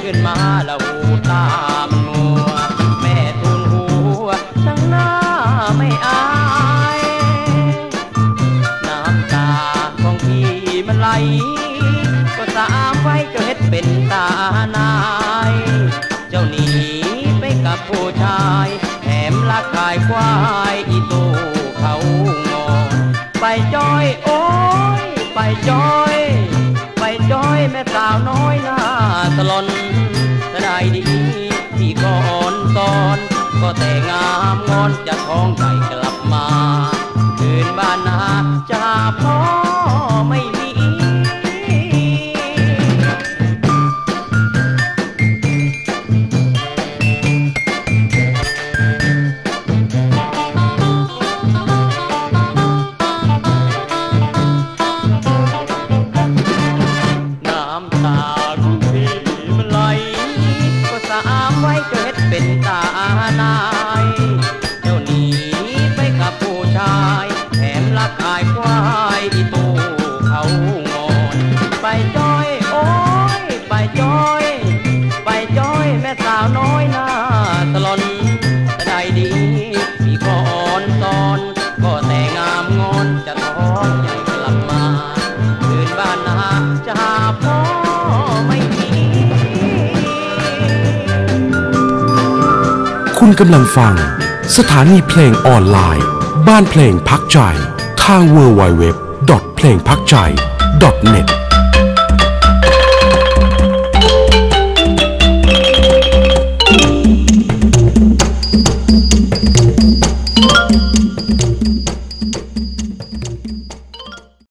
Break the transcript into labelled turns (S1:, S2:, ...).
S1: นมาละหูตามมัวแม่ทูลหัวช่างหน้าไม่อายน้ำตาของพี่มันไหลก็สามไว้เจ้าเฮ็ดเป็นตานายเจ้าหนีไปกับผู้ชายแถมลักขายควายอีตูเขางอไปจ้อยโอ้ยไปจ้อยไปจ้อยแม่สาวน้อยหน้าสลอนจะได้ดีที่ก่อนตอนก็แต่งามงอนจะท้องใหญ่กลับมาคืนบ้านนาจะพ่อไม่มีเป็นตานายเจ้าหนีไปกับผู้ชายแถมลักขายควายอีตูเขางอนไปจ้อยโอ้ยไปจ้อยไปจ้อยแม่สาวน้อยหน้าสลอนจะได้ดีพี่ก่อนตอนก็แต่งามงอนจะท้องใหญ่กลับมาคืนบ้านนาจะหาพ่อไม่มี
S2: คุณกำลังฟังสถานีเพลงออนไลน์บ้านเพลงพักใจทาง www.เพลงพักใจ .net